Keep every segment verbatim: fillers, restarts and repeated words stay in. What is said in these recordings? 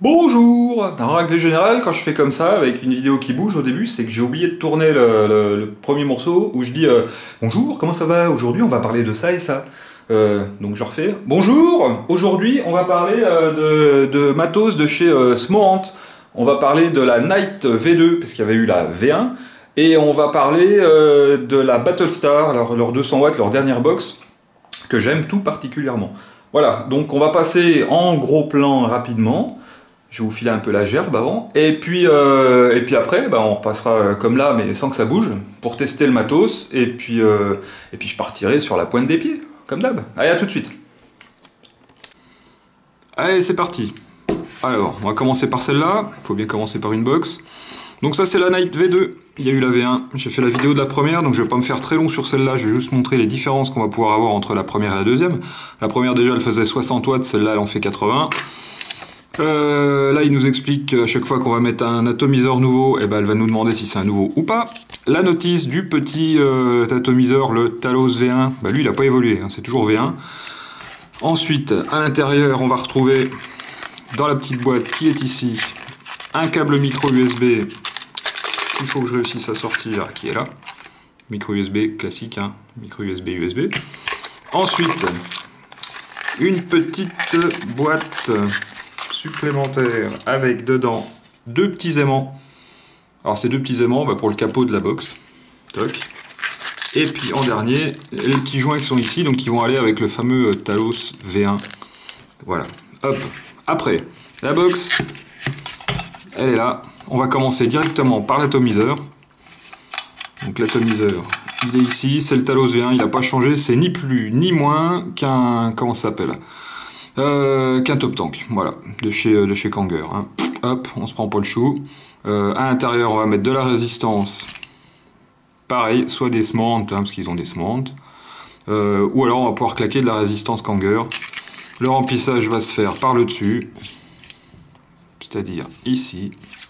Bonjour! En règle générale, quand je fais comme ça, avec une vidéo qui bouge au début, c'est que j'ai oublié de tourner le, le- le premier morceau où je dis euh, bonjour, comment ça va? Aujourd'hui, on va parler de ça et ça. Euh, donc je refais. Bonjour! Aujourd'hui, on va parler euh, de, de matos de chez euh, Smorant. On va parler de la Night V deux, parce qu'il y avait eu la V un. Et on va parler euh, de la Battlestar, leur, leur deux cents watts, leur dernière box, que j'aime tout particulièrement. Voilà, donc on va passer en gros plan rapidement. Je vais vous filer un peu la gerbe avant. Et puis, euh, et puis après, bah, on repassera comme là, mais sans que ça bouge, pour tester le matos. Et puis, euh, et puis je partirai sur la pointe des pieds, comme d'hab. Allez, à tout de suite. Allez, c'est parti. Alors, on va commencer par celle-là. Il faut bien commencer par une box. Donc ça, c'est la Night V deux. Il y a eu la V un. J'ai fait la vidéo de la première, donc je vais pas me faire très long sur celle-là. Je vais juste montrer les différences qu'on va pouvoir avoir entre la première et la deuxième. La première, déjà, elle faisait soixante watts. Celle-là, elle en fait quatre-vingts. Euh, là, il nous explique qu'à chaque fois qu'on va mettre un atomiseur nouveau, eh ben, elle va nous demander si c'est un nouveau ou pas. La notice du petit euh, atomiseur, le Talos V un, bah, lui, il n'a pas évolué, hein, c'est toujours V un. Ensuite, à l'intérieur, on va retrouver, dans la petite boîte qui est ici, un câble micro U S B qu'il faut que je réussisse à sortir, qui est là. Micro U S B classique, hein, micro U S B U S B. Ensuite, une petite boîte supplémentaire avec dedans deux petits aimants. Alors ces deux petits aimants bah, pour le capot de la box. Toc. Et puis en dernier, les petits joints qui sont ici, donc qui vont aller avec le fameux Talos V un. Voilà. Hop. Après, la box, elle est là. On va commencer directement par l'atomiseur. Donc l'atomiseur, il est ici, c'est le Talos V un, il n'a pas changé, c'est ni plus ni moins qu'un... comment ça s'appelle Euh, qu'un top tank, voilà, de chez, de chez Kanger. Hein. Hop, on se prend pas le chou. Euh, à l'intérieur, on va mettre de la résistance. Pareil, soit des Smorant, hein, parce qu'ils ont des Smorant. Euh, ou alors, on va pouvoir claquer de la résistance Kanger. Le remplissage va se faire par le dessus. C'est-à-dire ici.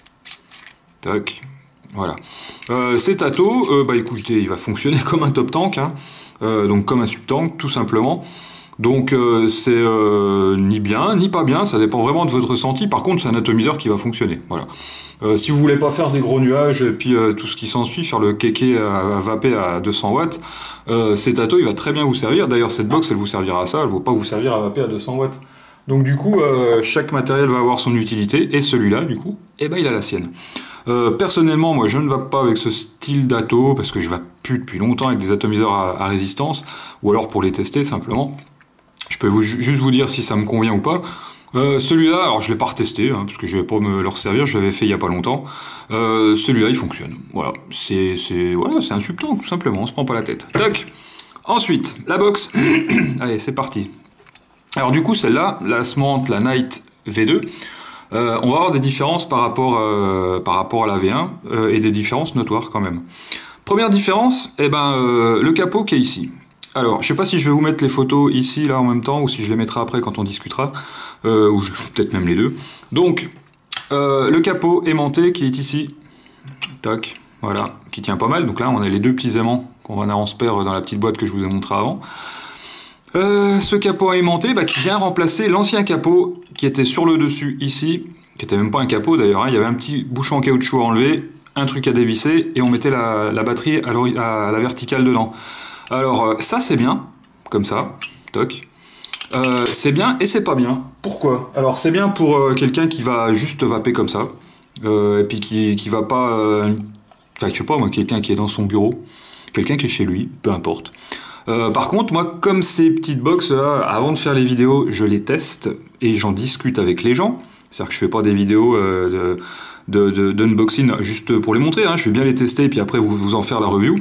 Toc. Voilà. Euh, cet ato, euh, bah écoutez, il va fonctionner comme un top tank. Hein. Euh, donc comme un sub-tank, tout simplement. Donc euh, c'est euh, ni bien ni pas bien, ça dépend vraiment de votre ressenti. Par contre, c'est un atomiseur qui va fonctionner. Voilà. Euh, si vous voulez pas faire des gros nuages et puis euh, tout ce qui s'ensuit, faire le kéké à, à vapé à deux cents watts, euh, cet ato il va très bien vous servir. D'ailleurs, cette box elle vous servira à ça, elle ne va pas vous servir à vapé à deux cents watts. Donc du coup, euh, chaque matériel va avoir son utilité et celui-là, du coup, eh ben, il a la sienne. Euh, personnellement, moi je ne vape pas avec ce style d'ato parce que je vape plus depuis longtemps avec des atomiseurs à, à résistance ou alors pour les tester simplement. Je peux vous, juste vous dire si ça me convient ou pas. Euh, celui-là, alors je ne l'ai pas retesté, hein, parce que je ne vais pas me le resservir, je l'avais fait il n'y a pas longtemps. Euh, celui-là, il fonctionne. Voilà, c'est voilà, un sub-tank, tout simplement, on ne se prend pas la tête. Tac. Ensuite, la box. Allez, c'est parti. Alors du coup, celle-là, la Smorant, la Night V deux, euh, on va avoir des différences par rapport, euh, par rapport à la V un, euh, et des différences notoires quand même. Première différence, eh ben, euh, le capot qui est ici. Alors, je sais pas si je vais vous mettre les photos ici, là, en même temps, ou si je les mettrai après quand on discutera, euh, ou peut-être même les deux. Donc, euh, le capot aimanté qui est ici, tac, voilà, qui tient pas mal. Donc là, on a les deux petits aimants qu'on va en spare dans la petite boîte que je vous ai montré avant. Euh, ce capot aimanté, bah, qui vient remplacer l'ancien capot qui était sur le dessus, ici, qui était même pas un capot d'ailleurs, hein, il y avait un petit bouchon en caoutchouc à enlever, un truc à dévisser, et on mettait la, la batterie à, à la verticale dedans. Alors ça c'est bien, comme ça, toc. Euh, c'est bien et c'est pas bien. Pourquoi? Alors c'est bien pour euh, quelqu'un qui va juste vaper comme ça, euh, et puis qui, qui va pas... Euh, enfin je sais pas moi, quelqu'un qui est dans son bureau, quelqu'un qui est chez lui, peu importe. Euh, par contre moi comme ces petites box là, avant de faire les vidéos, je les teste et j'en discute avec les gens. C'est-à-dire que je fais pas des vidéos euh, de, de, de, d'unboxing juste pour les montrer, hein. Je vais bien les tester et puis après vous, vous en faire la review.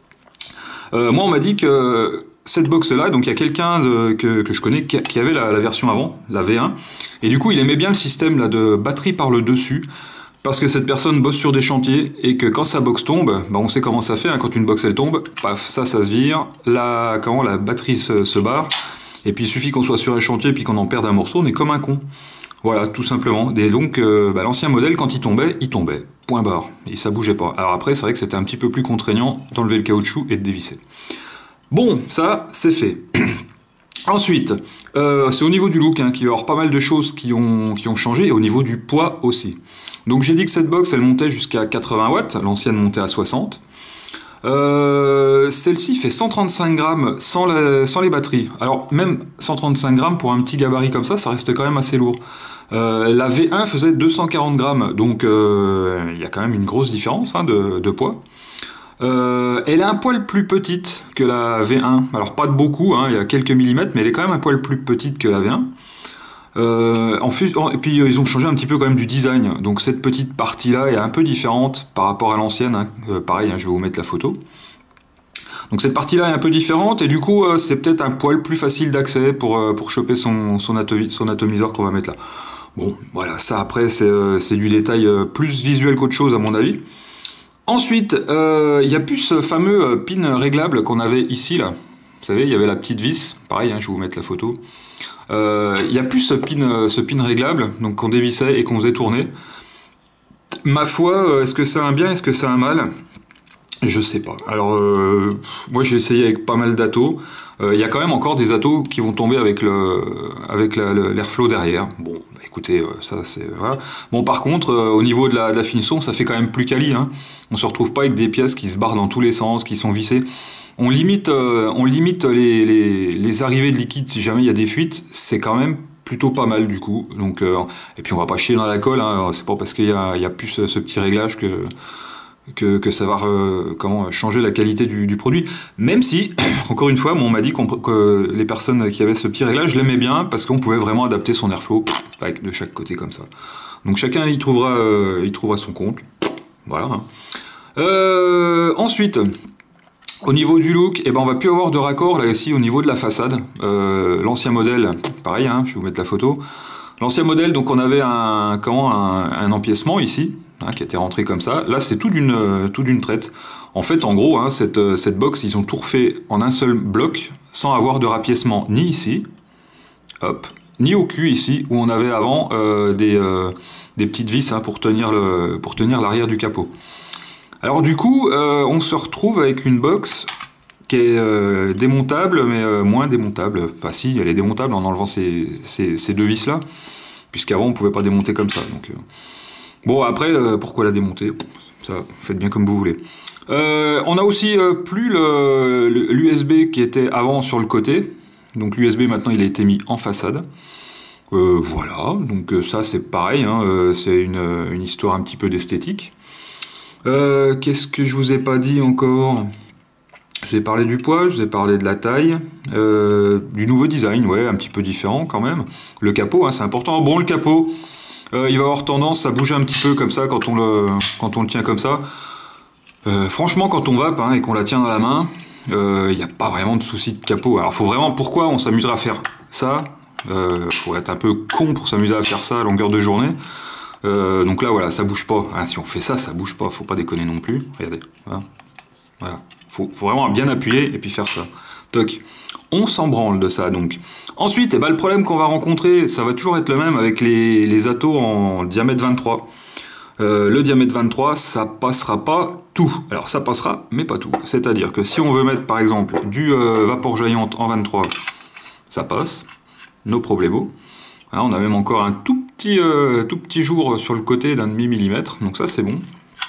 Euh, moi, on m'a dit que cette box-là, donc il y a quelqu'un que, que je connais qui, qui avait la, la version avant, la V un, et du coup, il aimait bien le système là, de batterie par le dessus, parce que cette personne bosse sur des chantiers, et que quand sa box tombe, bah, on sait comment ça fait, hein, quand une box elle tombe, paf, ça, ça se vire, la, comment, la batterie se, se barre, et puis il suffit qu'on soit sur un chantier, puis qu'on en perde un morceau, on est comme un con. Voilà, tout simplement. Et donc, euh, bah, l'ancien modèle, quand il tombait, il tombait. Point barre. Et ça bougeait pas. Alors après, c'est vrai que c'était un petit peu plus contraignant d'enlever le caoutchouc et de dévisser. Bon, ça, c'est fait. Ensuite, euh, c'est au niveau du look hein, qu'il va y avoir pas mal de choses qui ont, qui ont changé, et au niveau du poids aussi. Donc j'ai dit que cette box, elle montait jusqu'à quatre-vingts watts, l'ancienne montait à soixante. Euh, Celle-ci fait cent trente-cinq grammes sans, la, sans les batteries. Alors même cent trente-cinq grammes pour un petit gabarit comme ça, ça reste quand même assez lourd. Euh, la V un faisait deux cent quarante grammes, donc euh, il y a quand même une grosse différence hein, de, de poids. Euh, elle est un poil plus petite que la V un, alors pas de beaucoup, hein, il y a quelques millimètres, mais elle est quand même un poil plus petite que la V un. Euh, en fus... Et puis euh, ils ont changé un petit peu quand même du design, donc cette petite partie là est un peu différente par rapport à l'ancienne, hein. euh, pareil, hein, je vais vous mettre la photo. Donc cette partie là est un peu différente, et du coup euh, c'est peut-être un poil plus facile d'accès pour, euh, pour choper son, son, atomi... son atomiseur qu'on va mettre là. Bon, voilà, ça après c'est euh, du détail euh, plus visuel qu'autre chose à mon avis. Ensuite, euh, il y a plus ce fameux pin réglable qu'on avait ici, là. Vous savez, il y avait la petite vis. Pareil, hein, je vais vous mettre la photo. Euh, il y a plus ce pin, ce pin réglable, donc qu'on dévissait et qu'on faisait tourner. Ma foi, est-ce que c'est un bien, est-ce que c'est un mal? Je sais pas. Alors, euh, moi j'ai essayé avec pas mal d'atos. Il euh, y a quand même encore des atos qui vont tomber avec le, avec l'airflow derrière. Bon, bah, écoutez, euh, ça c'est voilà. Bon, par contre, euh, au niveau de la, de la finition, ça fait quand même plus quali. Hein. On se retrouve pas avec des pièces qui se barrent dans tous les sens, qui sont vissées. On limite, euh, on limite les, les, les arrivées de liquide si jamais il y a des fuites. C'est quand même plutôt pas mal du coup. Donc, euh, et puis on va pas chier dans la colle. Hein. C'est pas parce qu'il y a, il y a plus ce, ce petit réglage que Que, que ça va euh, comment, changer la qualité du, du produit. Même si, encore une fois, on m'a dit qu'on, que les personnes qui avaient ce petit réglage l'aimaient bien parce qu'on pouvait vraiment adapter son airflow avec de chaque côté comme ça. Donc chacun y trouvera, euh, y trouvera son compte. Voilà. Euh, ensuite, au niveau du look, eh ben, on va plus avoir de raccord là ici au niveau de la façade. Euh, L'ancien modèle, pareil, hein, je vais vous mettre la photo. L'ancien modèle, donc on avait un, comment, un, un empiècement ici, hein, qui était rentré comme ça. Là, c'est tout d'une euh, tout d'une traite. En fait, en gros, hein, cette, euh, cette box, ils ont tout refait en un seul bloc, sans avoir de rapiècement ni ici, hop, ni au cul ici, où on avait avant euh, des, euh, des petites vis hein, pour tenir le, pour tenir l'arrière du capot. Alors du coup, euh, on se retrouve avec une box qui est euh, démontable, mais euh, moins démontable. Enfin si, elle est démontable en enlevant ces, ces, ces deux vis-là, puisqu'avant on ne pouvait pas démonter comme ça. Donc, euh... Bon, après, euh, pourquoi la démonter? Ça, faites bien comme vous voulez. Euh, on a aussi euh, plus l'U S B qui était avant sur le côté. Donc l'U S B maintenant il a été mis en façade. Euh, voilà, donc euh, ça c'est pareil, hein, euh, c'est une, une histoire un petit peu d'esthétique. Euh, Qu'est-ce que je vous ai pas dit encore? Je vous ai parlé du poids, je vous ai parlé de la taille, euh, du nouveau design, ouais, un petit peu différent quand même. Le capot, hein, c'est important. Bon, le capot, euh, il va avoir tendance à bouger un petit peu comme ça quand on le, quand on le tient comme ça. Euh, franchement, quand on vape hein, et qu'on la tient dans la main, il euh, n'y a pas vraiment de souci de capot. Alors, faut vraiment, pourquoi on s'amusera à faire ça? Euh, faut être un peu con pour s'amuser à faire ça à longueur de journée. Euh, donc là, voilà, ça bouge pas. Hein, si on fait ça, ça bouge pas. Faut pas déconner non plus. Regardez, voilà. Voilà. Faut, faut vraiment bien appuyer et puis faire ça. Toc. On s'en branle de ça donc. Ensuite, eh ben, le problème qu'on va rencontrer, ça va toujours être le même avec les, les atos en diamètre vingt-trois. Euh, le diamètre vingt-trois, ça passera pas tout. Alors ça passera, mais pas tout. C'est-à-dire que si on veut mettre par exemple du euh, vapeur jaillante en vingt-trois, ça passe. No problemo. Hein, on a même encore un tout petit, euh, tout petit jour sur le côté d'un demi millimètre, donc ça c'est bon.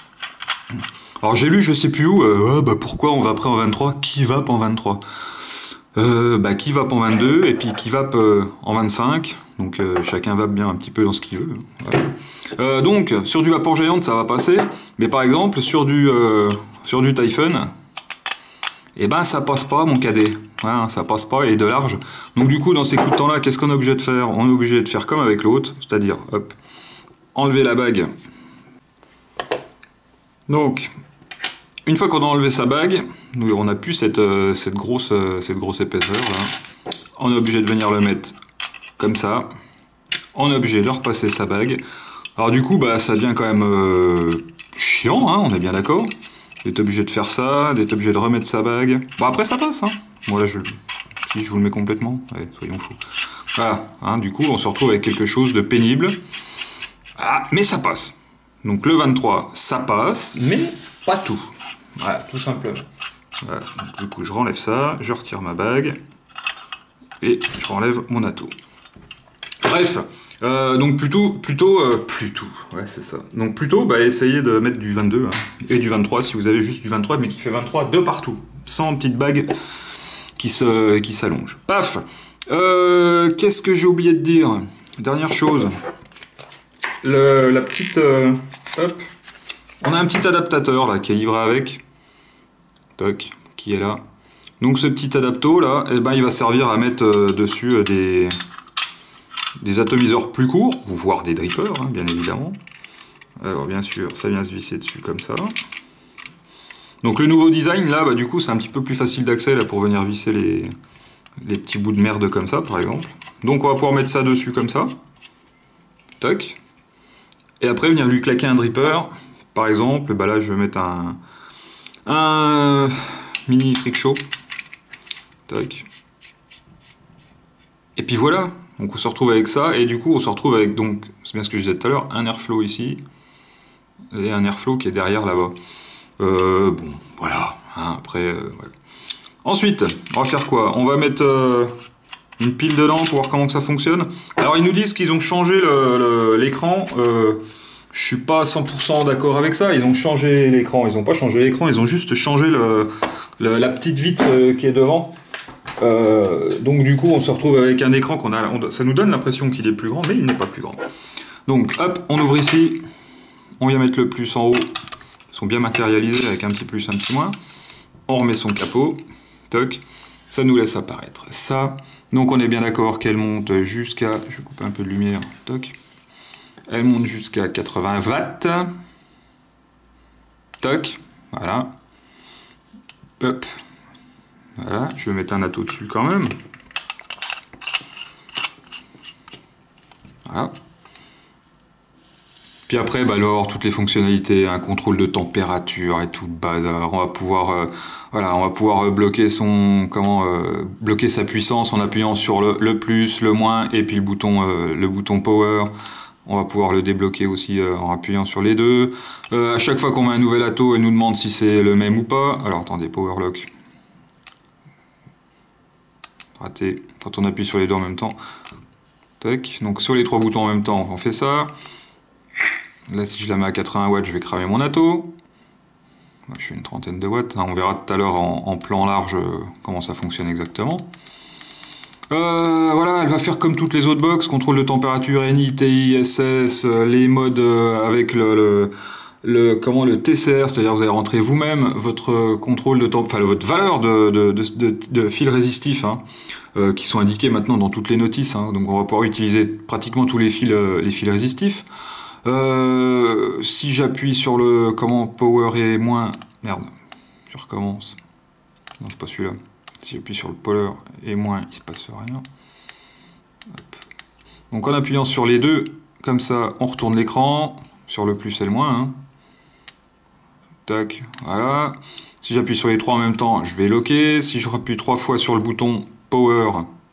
Alors j'ai lu je sais plus où, euh, ouais, bah pourquoi on vaperait en vingt-trois, qui vape en vingt-trois euh, bah qui vape en vingt-deux, et puis qui vape euh, en vingt-cinq, donc euh, chacun vape bien un petit peu dans ce qu'il veut. Voilà. Euh, donc sur du vapeur jaillante ça va passer, mais par exemple sur du, euh, sur du Typhon, et eh ben ça passe pas mon cadet, hein, ça passe pas et de large. Donc du coup dans ces coups de temps là, qu'est-ce qu'on est obligé de faire? On est obligé de faire comme avec l'autre, c'est-à-dire hop, enlever la bague. Donc une fois qu'on a enlevé sa bague, nous, on n'a plus cette, euh, cette, grosse, euh, cette grosse épaisseur là. On est obligé de venir le mettre comme ça. On est obligé de repasser sa bague. Alors du coup, bah, ça devient quand même euh, chiant, hein, on est bien d'accord. D'être obligé de faire ça, d'être obligé de remettre sa bague. Bon après ça passe, hein. Bon là je, si je vous le mets complètement, allez, soyons fous. Voilà, hein, du coup on se retrouve avec quelque chose de pénible. Ah, mais ça passe. Donc le vingt-trois, ça passe, mais pas tout. Voilà, tout simplement. Voilà. Donc, du coup, je renlève ça, je retire ma bague. et je renlève mon atto. Bref, euh, donc plutôt, plutôt, euh, plutôt, ouais c'est ça. Donc plutôt, bah, essayez de mettre du vingt-deux hein, et du vingt-trois si vous avez juste du vingt-trois, mais qui fait vingt-trois de partout, sans petite bague qui se, qui s'allonge. Paf. Euh, Qu'est-ce que j'ai oublié de dire? Dernière chose, le, la petite, euh, hop, on a un petit adaptateur là qui est livré avec, toc, qui est là. Donc ce petit adapto là, eh ben, il va servir à mettre euh, dessus euh, des des atomiseurs plus courts, voire des drippers, hein, bien évidemment. Alors bien sûr, ça vient se visser dessus comme ça. Donc le nouveau design, là, bah, du coup, c'est un petit peu plus facile d'accès là pour venir visser les, les petits bouts de merde comme ça, par exemple. Donc on va pouvoir mettre ça dessus comme ça. Toc. Et après venir lui claquer un dripper. Par exemple, bah là je vais mettre un, un mini freak show. Toc. Et puis voilà. Donc on se retrouve avec ça, et du coup on se retrouve avec, donc, c'est bien ce que je disais tout à l'heure, un airflow ici, et un airflow qui est derrière là-bas. Euh, bon, voilà, hein, après, euh, ouais. Ensuite, on va faire quoi? On va mettre euh, une pile dedans pour voir comment que ça fonctionne. Alors ils nous disent qu'ils ont changé l'écran, euh, je suis pas à cent pour cent d'accord avec ça, ils ont changé l'écran, ils ont pas changé l'écran, ils ont juste changé le, le, la petite vitre euh, qui est devant. Euh, donc du coup on se retrouve avec un écran qu'on a, on, ça nous donne l'impression qu'il est plus grand, mais il n'est pas plus grand. Donc hop, on ouvre ici, on vient mettre le plus en haut, ils sont bien matérialisés avec un petit plus, un petit moins. On remet son capot, toc, ça nous laisse apparaître ça. Donc on est bien d'accord qu'elle monte jusqu'à, je vais couper un peu de lumière, toc, elle monte jusqu'à quatre-vingts watts, toc, voilà, hop. Voilà, je vais mettre un atto dessus quand même. Voilà. Puis après, bah alors, toutes les fonctionnalités, un contrôle de température et tout le bazar. On va pouvoir, euh, voilà, on va pouvoir bloquer son, comment, euh, bloquer sa puissance en appuyant sur le, le plus, le moins, et puis le bouton, euh, le bouton power. On va pouvoir le débloquer aussi euh, en appuyant sur les deux. Euh, à chaque fois qu'on met un nouvel atto, elle nous demande si c'est le même ou pas. Alors attendez, power lock. Raté, quand on appuie sur les deux en même temps. Tac. Donc sur les trois boutons en même temps, on fait ça. Là, si je la mets à quatre-vingts watts, je vais cramer mon atto. Je fais une trentaine de watts. On verra tout à l'heure en, en plan large euh, comment ça fonctionne exactement. Euh, voilà, elle va faire comme toutes les autres box, contrôle de température, N I, T I, S S, euh, les modes euh, avec le... le Le, comment, le T C R, c'est-à-dire vous allez rentrer vous-même votre contrôle de temps, enfin votre valeur de, de, de, de, de fils résistifs hein, euh, qui sont indiqués maintenant dans toutes les notices. Hein, donc on va pouvoir utiliser pratiquement tous les fils, euh, les fils résistifs. Euh, si j'appuie sur le comment power et moins, merde, je recommence. Non c'est pas celui-là. Si j'appuie sur le power et moins, il se passe rien. Hop. Donc en appuyant sur les deux, comme ça, on retourne l'écran sur le plus et le moins. Hein. Tac, voilà. Si j'appuie sur les trois en même temps, je vais locker. Si je rappuie trois fois sur le bouton Power,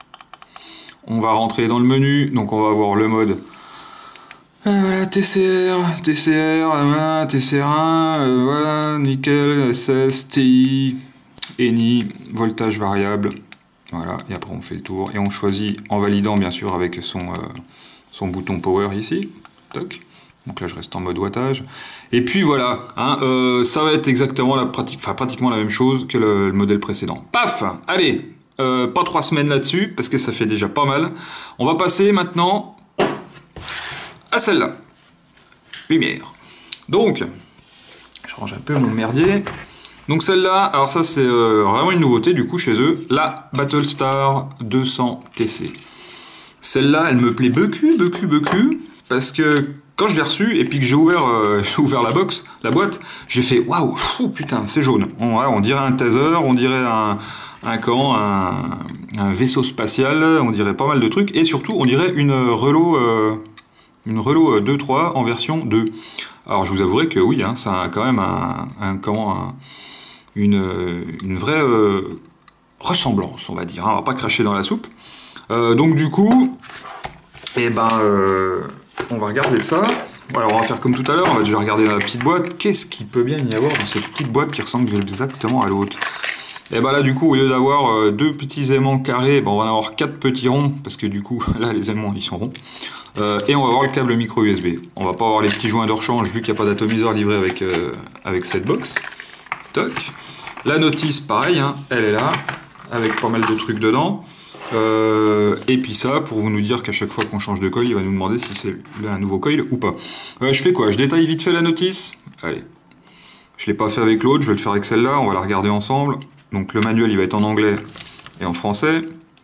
on va rentrer dans le menu. Donc on va avoir le mode voilà, T C R, T C R, voilà, T C R un, euh, voilà, nickel, S S, T I, N I, voltage variable. Voilà, et après on fait le tour et on choisit en validant bien sûr avec son, euh, son bouton Power ici. Toc. Donc là je reste en mode wattage. Et puis voilà, hein, euh, ça va être exactement la pratique, enfin pratiquement la même chose que le, le modèle précédent. Paf, allez, euh, pas trois semaines là-dessus, parce que ça fait déjà pas mal. On va passer maintenant à celle-là. Lumière. Donc, je range un peu mon merdier. Donc celle-là, alors ça c'est euh, vraiment une nouveauté du coup chez eux, la Battlestar deux cents T C. Celle-là, elle me plaît beaucoup, beaucoup, beaucoup, parce que quand je l'ai reçue et puis que j'ai ouvert, euh, ouvert la box, la boîte, j'ai fait waouh, putain, c'est jaune. On, ouais, on dirait un taser, on dirait un, un, comment, un, un vaisseau spatial, on dirait pas mal de trucs, et surtout, on dirait une Relo, euh, une Relo deux trois en version deux. Alors, je vous avouerai que oui, hein, ça a quand même un, un, comment, un, une, une vraie euh, ressemblance, on va dire. Hein, on va pas cracher dans la soupe. Euh, donc, du coup, eh ben. Euh, on va regarder ça. Voilà, on va faire comme tout à l'heure, on va déjà regarder dans la petite boîte. Qu'est-ce qu'il peut bien y avoir dans cette petite boîte qui ressemble exactement à l'autre? Et bah là du coup au lieu d'avoir euh, deux petits aimants carrés, bah, on va en avoir quatre petits ronds, parce que du coup là les aimants ils sont ronds. Euh, et on va avoir le câble micro U S B. On va pas avoir les petits joints de rechange vu qu'il n'y a pas d'atomiseur livré avec, euh, avec cette box. Toc. La notice pareil, hein, elle est là, avec pas mal de trucs dedans. Euh, et puis ça, pour vous nous dire qu'à chaque fois qu'on change de coil, il va nous demander si c'est un nouveau coil ou pas. Euh, je fais quoi? Je détaille vite fait la notice. Allez. Je ne l'ai pas fait avec l'autre, je vais le faire avec celle-là, on va la regarder ensemble. Donc le manuel il va être en anglais et en français.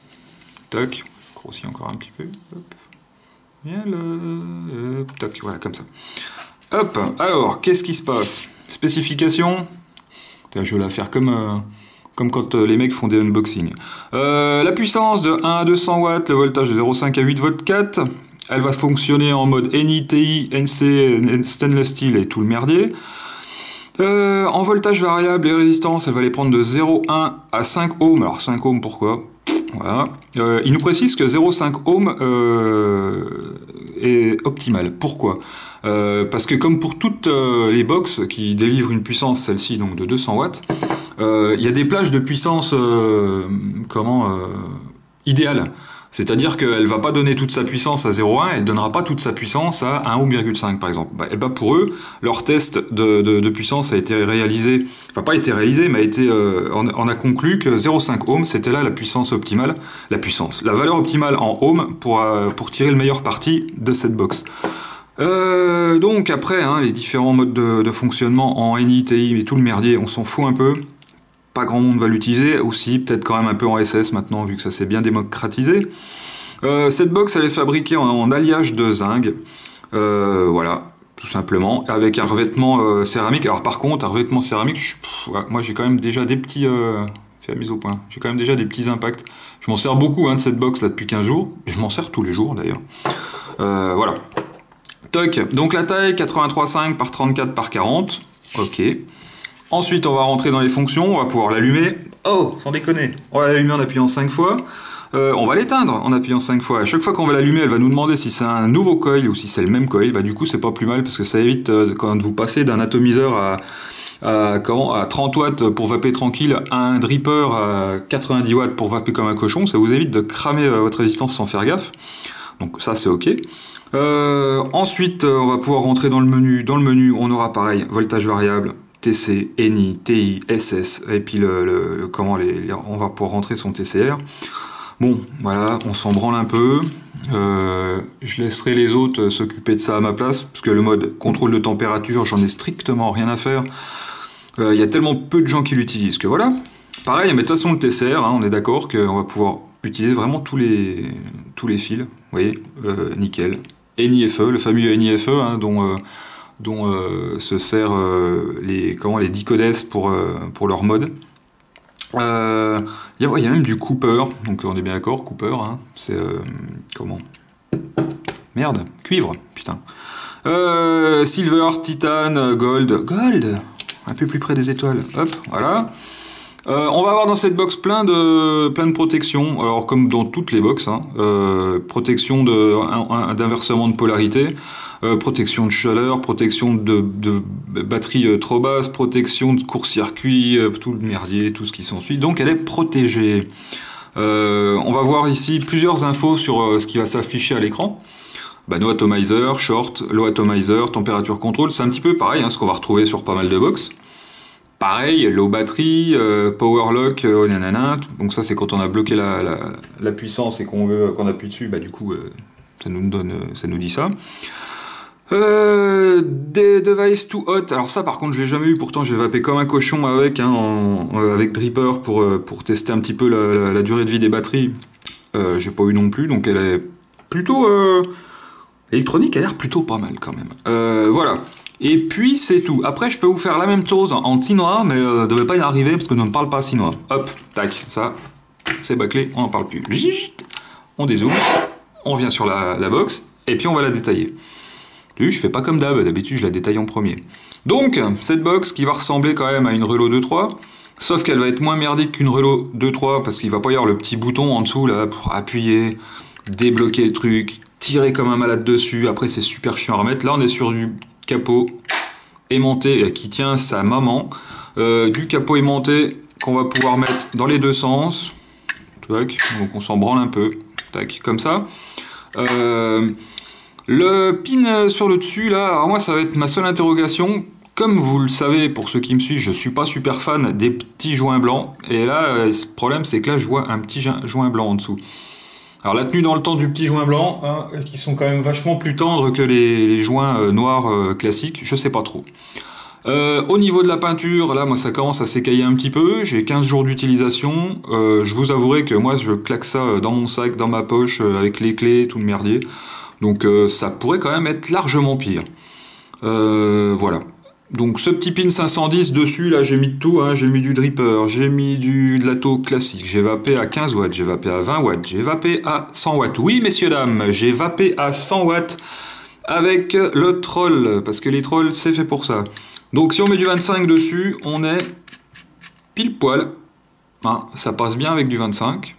Toc, grossis encore un petit peu. Hop. Bien là. Hop. Toc, voilà, comme ça. Hop, alors, qu'est-ce qui se passe? Spécification. Je vais la faire comme, euh, comme quand euh, les mecs font des unboxings. Euh, la puissance de un à deux cents watts, le voltage de zéro virgule cinq à huit volts quatre. Elle va fonctionner en mode N I, T I, N C, Stainless Steel et tout le merdier. Euh, en voltage variable, les résistances, elle va les prendre de zéro virgule un à cinq ohms. Alors cinq ohms, pourquoi? Voilà. Euh, il nous précise que zéro virgule cinq ohms euh, est optimal. Pourquoi? euh, Parce que comme pour toutes euh, les box qui délivrent une puissance, celle-ci donc de deux cents watts, euh, il y a des plages de puissance euh, comment euh, idéales. C'est-à-dire qu'elle ne va pas donner toute sa puissance à zéro virgule un, elle ne donnera pas toute sa puissance à un ohm virgule cinq par exemple. Bah, et bah pour eux, leur test de, de, de puissance a été réalisé, enfin pas été réalisé, mais a été, euh, on, on a conclu que zéro virgule cinq ohm, c'était là la puissance optimale, la puissance, la valeur optimale en ohm pour, euh, pour tirer le meilleur parti de cette box. Euh, donc après, hein, les différents modes de, de fonctionnement en N I, T I et tout le merdier, on s'en fout un peu. Pas grand monde va l'utiliser, aussi peut-être quand même un peu en S S maintenant vu que ça s'est bien démocratisé. Euh, cette box elle est fabriquée en, en alliage de zinc, euh, voilà, tout simplement, avec un revêtement euh, céramique. Alors par contre, un revêtement céramique, je, pff, ouais, moi j'ai quand même déjà des petits... Euh, c'est la mise au point. J'ai quand même déjà des petits impacts. Je m'en sers beaucoup hein, de cette box là depuis quinze jours, et je m'en sers tous les jours d'ailleurs. Euh, voilà. Toc, donc la taille quatre-vingt-trois virgule cinq par trente-quatre par quarante, ok. Ensuite, on va rentrer dans les fonctions, on va pouvoir l'allumer. Oh, sans déconner. On va l'allumer en appuyant cinq fois. Euh, on va l'éteindre en appuyant cinq fois. À chaque fois qu'on va l'allumer, elle va nous demander si c'est un nouveau coil ou si c'est le même coil. Bah, du coup, c'est pas plus mal parce que ça évite euh, quand vous passez d'un atomiseur à, à, comment, à trente watts pour vaper tranquille à un dripper à quatre-vingt-dix watts pour vaper comme un cochon. Ça vous évite de cramer euh, votre résistance sans faire gaffe. Donc ça, c'est OK. Euh, ensuite, on va pouvoir rentrer dans le menu. Dans le menu, on aura pareil, voltage variable, T C, N I, T I, S S, et puis le, le, le comment les, les, on va pouvoir rentrer son T C R. Bon, voilà, on s'en branle un peu. Euh, je laisserai les autres s'occuper de ça à ma place, parce que le mode contrôle de température, j'en ai strictement rien à faire. Il euh, y a tellement peu de gens qui l'utilisent que voilà. Pareil, mais de toute façon, le T C R, hein, on est d'accord qu'on va pouvoir utiliser vraiment tous les, tous les fils. Vous voyez, euh, nickel. N I F E, le fameux N I F E, hein, dont... Euh, dont euh, se servent euh, les, comment, les dix codes pour, euh, pour leur mode. Il euh, y, ouais, y a même du Cooper, donc on est bien d'accord, Cooper, hein, c'est... Euh, comment Merde, cuivre, putain. Euh, silver, titane, gold, gold, un peu plus près des étoiles, hop, voilà. Euh, on va avoir dans cette box plein de, plein de protections, alors comme dans toutes les box, hein, euh, protection d'inversement de, de polarité, euh, protection de chaleur, protection de, de batterie euh, trop basse, protection de court-circuit, euh, tout le merdier, tout ce qui s'ensuit. Donc elle est protégée. Euh, on va voir ici plusieurs infos sur euh, ce qui va s'afficher à l'écran. Bah, no atomizer, short, low atomizer, température contrôle, c'est un petit peu pareil, hein, ce qu'on va retrouver sur pas mal de box. Pareil, low batterie, euh, power lock, euh, nanana. Donc ça c'est quand on a bloqué la, la, la puissance et qu'on veut qu'on appuie dessus, bah du coup euh, ça nous donne, ça nous dit ça. Euh, des devices too hot. Alors ça par contre je l'ai jamais eu, pourtant j'ai vapé comme un cochon avec, hein, en, euh, avec Dripper pour, euh, pour tester un petit peu la, la, la durée de vie des batteries. Euh, j'ai pas eu non plus, donc elle est plutôt euh, électronique, elle a l'air plutôt pas mal quand même. Euh, voilà. Et puis c'est tout. Après je peux vous faire la même chose en chinois, mais euh, devait pas y arriver parce que je ne parle pas chinois. Hop, tac, ça, c'est bâclé, on n'en parle plus. On dézoome, on vient sur la, la box, et puis on va la détailler. Je fais pas comme d'hab, d'habitude je la détaille en premier. Donc, cette box qui va ressembler quand même à une Relo deux trois, sauf qu'elle va être moins merdique qu'une Relo deux trois, parce qu'il va pas y avoir le petit bouton en dessous là pour appuyer, débloquer le truc, tirer comme un malade dessus, après c'est super chiant à remettre. Là on est sur du capot aimanté qui tient sa maman, euh, du capot aimanté qu'on va pouvoir mettre dans les deux sens. Tac, donc on s'en branle un peu. Tac, comme ça. Euh, le pin sur le dessus, là, alors moi, ça va être ma seule interrogation. Comme vous le savez, pour ceux qui me suivent, je suis pas super fan des petits joints blancs. Et là, le problème, c'est que là, je vois un petit joint blanc en dessous. Alors la tenue dans le temps du petit joint blanc, hein, qui sont quand même vachement plus tendres que les, les joints euh, noirs euh, classiques, je sais pas trop. Euh, au niveau de la peinture, là, moi, ça commence à s'écailler un petit peu. J'ai quinze jours d'utilisation. Euh, je vous avouerai que moi, je claque ça dans mon sac, dans ma poche, euh, avec les clés, tout le merdier. Donc euh, ça pourrait quand même être largement pire. Euh, voilà. Donc ce petit pin cinq cent dix dessus, là j'ai mis de tout, hein. J'ai mis du dripper, j'ai mis du, de la taux classique, j'ai vapé à quinze watts, j'ai vapé à vingt watts, j'ai vapé à cent watts. Oui messieurs dames, j'ai vapé à cent watts avec le troll, parce que les trolls c'est fait pour ça. Donc si on met du vingt-cinq dessus, on est pile poil, hein, ça passe bien avec du vingt-cinq,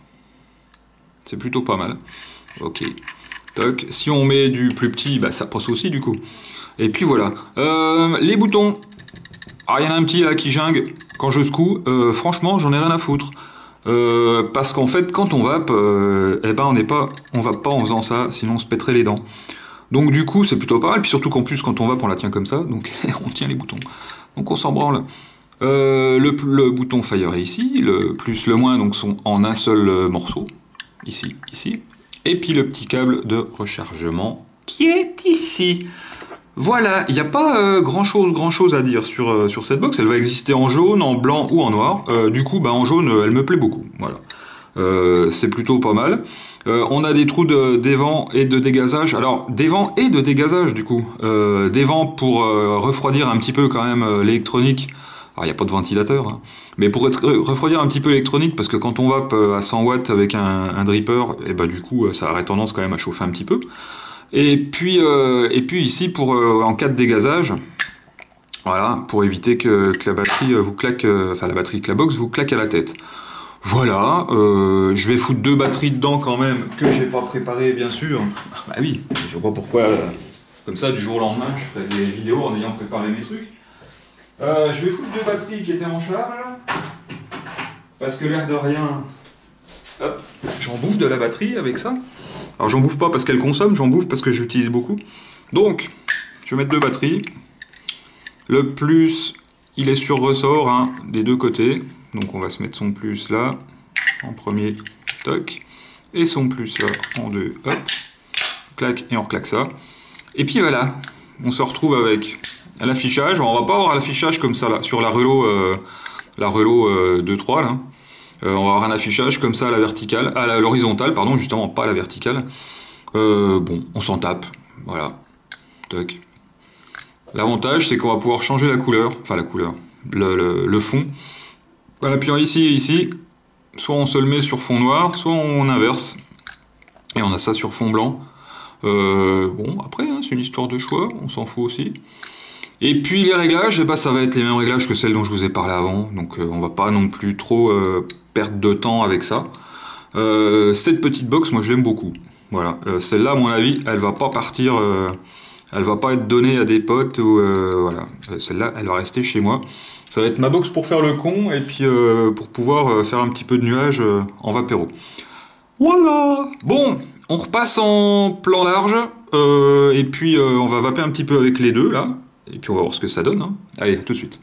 c'est plutôt pas mal. Ok, toc. Si on met du plus petit, bah, ça passe aussi du coup. Et puis voilà. Euh, les boutons. Alors il y en a un petit là qui jingue quand je secoue. Euh, franchement, j'en ai rien à foutre. Euh, parce qu'en fait, quand on vape, euh, eh ben on n'est pas, on vape pas en faisant ça, sinon on se pèterait les dents. Donc du coup, c'est plutôt pas mal. Puis surtout qu'en plus, quand on vape, on la tient comme ça, donc on tient les boutons. Donc on s'en branle. Euh, le, le bouton Fire est ici, le plus, le moins, donc sont en un seul morceau, ici, ici. Et puis le petit câble de rechargement qui est ici. Voilà, il n'y a pas euh, grand chose, grand chose à dire sur, euh, sur cette box. Elle va exister en jaune, en blanc ou en noir. Euh, du coup, bah, en jaune, elle me plaît beaucoup. Voilà, euh, c'est plutôt pas mal. Euh, on a des trous de, d'évent et de dégazage. Alors, d'évent et de dégazage, du coup. Euh, d'évent pour euh, refroidir un petit peu quand même euh, l'électronique. Alors, il n'y a pas de ventilateur, hein. Mais pour être, refroidir un petit peu l'électronique, parce que quand on vape à cent watts avec un, un dripper, et bah, du coup, ça aurait tendance quand même à chauffer un petit peu. Et puis, euh, et puis ici, pour, euh, en cas de dégazage, voilà, pour éviter que, que la batterie vous claque, euh, enfin la batterie, que la box vous claque à la tête. Voilà, euh, je vais foutre deux batteries dedans quand même, que j'ai pas préparé bien sûr. Bah oui, je vois pas pourquoi, euh, comme ça, du jour au lendemain, je ferai des vidéos en ayant préparé mes trucs. Euh, je vais foutre deux batteries qui étaient en charge, parce que l'air de rien, hop, j'en bouffe de la batterie avec ça. Alors j'en bouffe pas parce qu'elle consomme, j'en bouffe parce que j'utilise beaucoup. Donc, je vais mettre deux batteries. Le plus, il est sur ressort, hein, des deux côtés. Donc on va se mettre son plus là, en premier, toc. Et son plus là, en deux, hop. Clac, et on reclaque ça. Et puis voilà, on se retrouve avec l'affichage. On va pas avoir l'affichage comme ça là, sur la Relo, euh, la Relo euh, deux trois là. Euh, on va avoir un affichage comme ça à la verticale, à l'horizontale, pardon, justement, pas à la verticale. Euh, bon, on s'en tape, voilà. Toc. L'avantage, c'est qu'on va pouvoir changer la couleur, enfin la couleur, le, le, le fond. En appuyant ici et ici, soit on se le met sur fond noir, soit on inverse. Et on a ça sur fond blanc. Euh, bon, après, hein, c'est une histoire de choix, on s'en fout aussi. Et puis les réglages, eh ben, ça va être les mêmes réglages que celles dont je vous ai parlé avant, donc euh, on va pas non plus trop euh, perdre de temps avec ça. Euh, cette petite box, moi je l'aime beaucoup. Voilà, euh, celle-là, à mon avis, elle va pas partir, euh, elle va pas être donnée à des potes ou euh, voilà. Celle-là, elle va rester chez moi. Ça va être ma box pour faire le con et puis euh, pour pouvoir euh, faire un petit peu de nuages euh, en vapéro. Voilà. Bon, on repasse en plan large euh, et puis euh, on va vaper un petit peu avec les deux là. Et puis on va voir ce que ça donne, hein. Allez, tout de suite.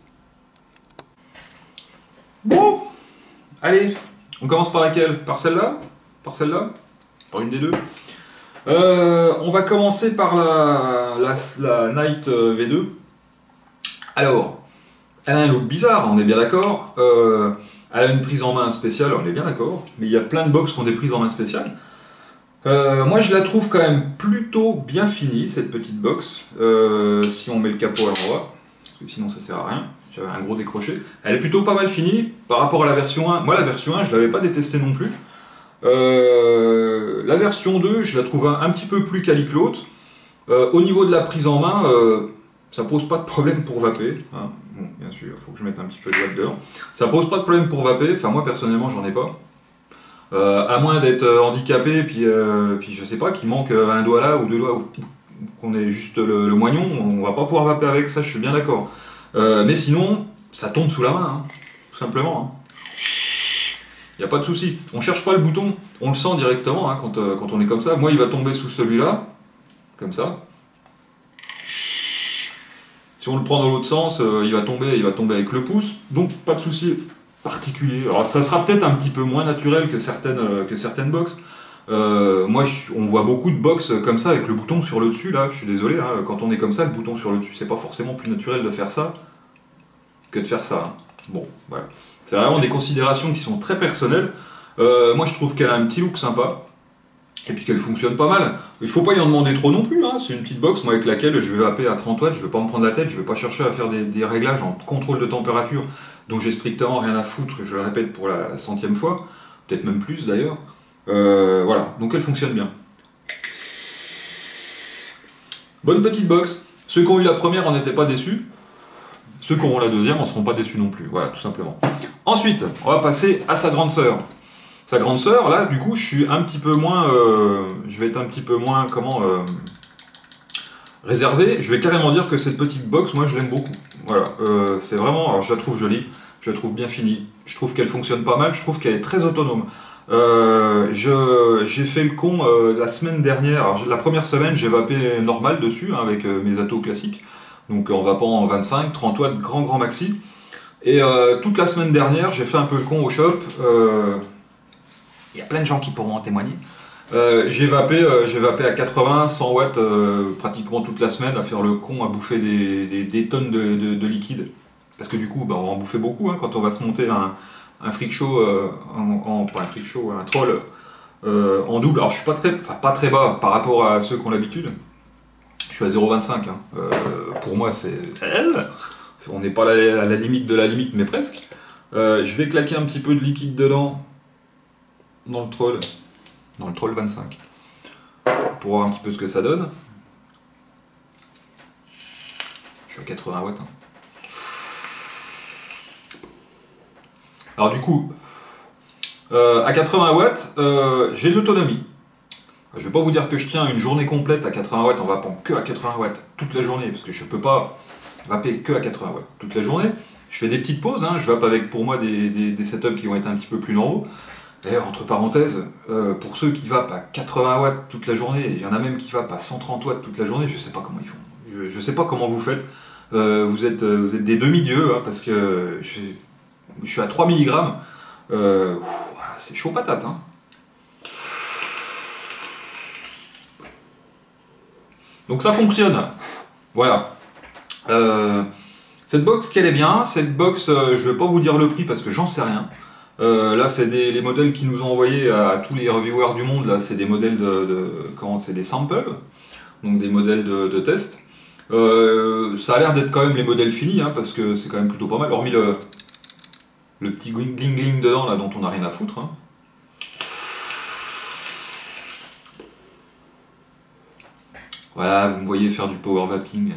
Bon, allez, on commence par laquelle? Par celle-là? Par celle-là? Par une des deux? euh, On va commencer par la, la, la Night V deux. Alors, elle a un look bizarre, on est bien d'accord. Euh, elle a une prise en main spéciale, on est bien d'accord. Mais il y a plein de box qui ont des prises en main spéciales. Euh, moi je la trouve quand même plutôt bien finie cette petite box, euh, si on met le capot à l'endroit, parce que sinon ça sert à rien, j'avais un gros décroché. Elle est plutôt pas mal finie par rapport à la version un, moi la version un je l'avais pas détestée non plus. Euh, la version deux je la trouve un, un petit peu plus quali que l'autre. Euh, au niveau de la prise en main, euh, ça pose pas de problème pour vaper, hein. Bon, bien sûr, il faut que je mette un petit peu de watt dehors. Ça pose pas de problème pour vaper, enfin moi personnellement j'en ai pas. Euh, à moins d'être handicapé, puis, euh, puis je sais pas, qu'il manque un doigt là ou deux doigts, ou qu'on ait juste le, le moignon, on va pas pouvoir vaper avec ça, je suis bien d'accord. Euh, mais sinon, ça tombe sous la main, hein, tout simplement. Hein. il n'y a pas de souci. On ne cherche pas le bouton, on le sent directement hein, quand, euh, quand on est comme ça. Moi, il va tomber sous celui-là, comme ça. Si on le prend dans l'autre sens, euh, il va tomber, il va tomber avec le pouce, donc pas de souci particulier. Alors ça sera peut-être un petit peu moins naturel que certaines, euh, que certaines box. Euh, moi, je, on voit beaucoup de box comme ça avec le bouton sur le dessus. Là, je suis désolé, hein, quand on est comme ça, le bouton sur le dessus, c'est pas forcément plus naturel de faire ça que de faire ça. Hein. Bon, voilà. C'est vraiment des considérations qui sont très personnelles. Euh, moi, je trouve qu'elle a un petit look sympa. Et puis qu'elle fonctionne pas mal. Il faut pas y en demander trop non plus, hein. C'est une petite box moi, avec laquelle je vais vaper à trente watts, je vais pas me prendre la tête, je vais pas chercher à faire des, des réglages en contrôle de température, dont j'ai strictement rien à foutre, je le répète pour la centième fois, peut-être même plus d'ailleurs. Euh, voilà, donc elle fonctionne bien. Bonne petite box. Ceux qui ont eu la première en n'étaient pas déçus. Ceux qui auront la deuxième en seront pas déçus non plus, voilà, tout simplement. Ensuite, on va passer à sa grande sœur. Sa grande sœur, là, du coup, je suis un petit peu moins, euh, je vais être un petit peu moins, comment, euh, réservé. Je vais carrément dire que cette petite box, moi, je l'aime beaucoup. Voilà, euh, c'est vraiment, alors je la trouve jolie, je la trouve bien finie, je trouve qu'elle fonctionne pas mal, je trouve qu'elle est très autonome. Euh, j'ai fait le con euh, la semaine dernière, alors la première semaine, j'ai vapé normal dessus, hein, avec euh, mes atos classiques, donc en vapant en vingt-cinq, trente watts, grand, grand maxi. Et euh, toute la semaine dernière, j'ai fait un peu le con au shop. Euh, Il y a plein de gens qui pourront en témoigner. Euh, j'ai vapé, euh, j'ai vapé à quatre-vingts, cent watts euh, pratiquement toute la semaine à faire le con, à bouffer des, des, des tonnes de, de, de liquide. Parce que du coup, bah, on va en bouffer beaucoup hein, quand on va se monter un, un freak show, euh, en, en, pas un freak show, un troll euh, en double. Alors je suis pas très, pas très bas par rapport à ceux qui ont l'habitude. Je suis à zéro virgule vingt-cinq. Hein. Euh, pour moi, c'est... On n'est pas à la, à la limite de la limite, mais presque. Euh, je vais claquer un petit peu de liquide dedans. Dans le troll, dans le troll vingt-cinq, pour voir un petit peu ce que ça donne. Je suis à quatre-vingts watts. Hein. Alors du coup, euh, à quatre-vingts watts, euh, j'ai de l'autonomie. Je ne vais pas vous dire que je tiens une journée complète à quatre-vingts watts en vapant que à quatre-vingts watts toute la journée, parce que je ne peux pas vaper que à quatre-vingts watts toute la journée. Je fais des petites pauses, hein. Je vape avec pour moi des, des, des setups qui vont être un petit peu plus normaux. D'ailleurs, entre parenthèses, euh, pour ceux qui vapent à quatre-vingts watts toute la journée, il y en a même qui vapent à cent trente watts toute la journée, je ne sais pas comment ils font. Je ne sais pas comment vous faites. Euh, vous, êtes, vous êtes des demi-dieux, hein, parce que je, je suis à trois milligrammes. Euh, c'est chaud patate. Hein. Donc ça fonctionne. Voilà. Euh, cette box, qu'elle est bien. Cette box, euh, je ne vais pas vous dire le prix parce que j'en sais rien. Euh, là, c'est les modèles qu'ils nous ont envoyés à, à tous les reviewers du monde. Là, c'est des modèles de, de comment c'est des samples, donc des modèles de, de test. Euh, ça a l'air d'être quand même les modèles finis, hein, parce que c'est quand même plutôt pas mal. Hormis le, le petit gling gling gling dedans, là, dont on n'a rien à foutre. Hein. Voilà, vous me voyez faire du power vaping.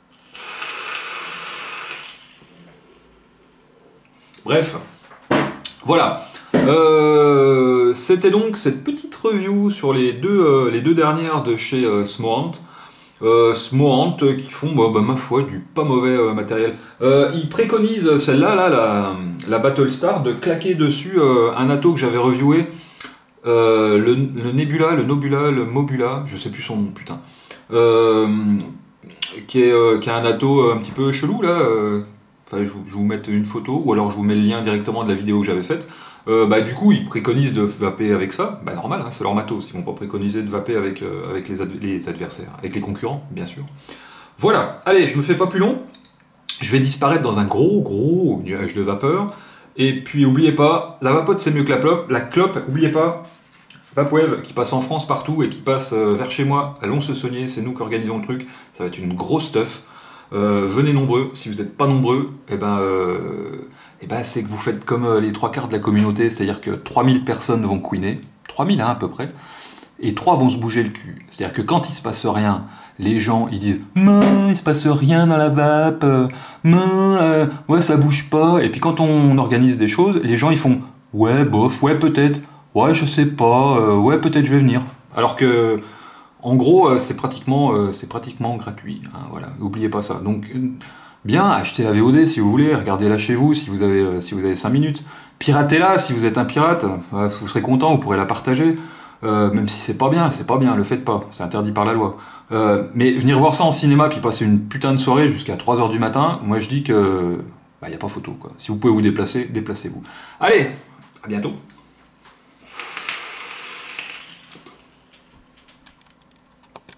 Bref. Voilà, euh, c'était donc cette petite review sur les deux, euh, les deux dernières de chez euh, Smorant. Euh, Smorant euh, qui font, bah, bah, ma foi, du pas mauvais euh, matériel. Euh, ils préconisent celle-là, là, la, la Battlestar, de claquer dessus euh, un ato que j'avais reviewé, euh, le, le Nebula, le Nobula, le Mobula, je sais plus son nom, putain, euh, qui, est, euh, qui a un ato un petit peu chelou, là. Euh, Enfin, je, vous, je vous mets une photo, ou alors je vous mets le lien directement de la vidéo que j'avais faite. Euh, bah, du coup, ils préconisent de vaper avec ça. Bah, normal, hein, c'est leur matos. Ils vont pas préconiser de vaper avec, euh, avec les, ad les adversaires, avec les concurrents, bien sûr. Voilà, allez, je me fais pas plus long. Je vais disparaître dans un gros, gros nuage de vapeur. Et puis, oubliez pas, la vapote, c'est mieux que la clope. La clope, oubliez pas, Vapwave, qui passe en France partout et qui passe euh, vers chez moi, à Lons-le-Saunier, c'est nous qui organisons le truc. Ça va être une grosse stuff. Euh, venez nombreux, si vous n'êtes pas nombreux, eh ben, euh, eh ben, c'est que vous faites comme euh, les trois quarts de la communauté, c'est-à-dire que trois mille personnes vont queener, trois mille hein, à peu près, et trois vont se bouger le cul. C'est-à-dire que quand il se passe rien, les gens ils disent « Non, il se passe rien dans la vape, non, euh, ouais ça bouge pas », et puis quand on organise des choses, les gens ils font « Ouais, bof, ouais peut-être, ouais je sais pas, euh, ouais peut-être je vais venir ». Alors que... En gros, c'est pratiquement, euh, c'est pratiquement gratuit, hein, voilà, n'oubliez pas ça. Donc, bien, achetez la V O D si vous voulez, regardez-la chez vous si vous avez, euh, si vous avez cinq minutes, Piratez-la si vous êtes un pirate, euh, vous serez content, vous pourrez la partager. Euh, même si c'est pas bien, c'est pas bien, le faites pas, c'est interdit par la loi. Euh, mais venir voir ça en cinéma puis passer une putain de soirée jusqu'à trois heures du matin, moi je dis que bah, y a pas photo quoi. Si vous pouvez vous déplacer, déplacez-vous. Allez, à bientôt.